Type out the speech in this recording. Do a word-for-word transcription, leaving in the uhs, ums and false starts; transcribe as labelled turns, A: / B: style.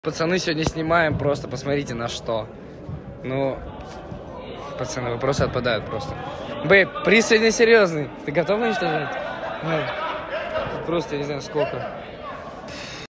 A: Пацаны, сегодня снимаем просто, посмотрите на что. Ну, пацаны, вопросы отпадают просто. Бэйб, приз сегодня серьезный. Ты готов уничтожать? Просто, я не знаю, сколько.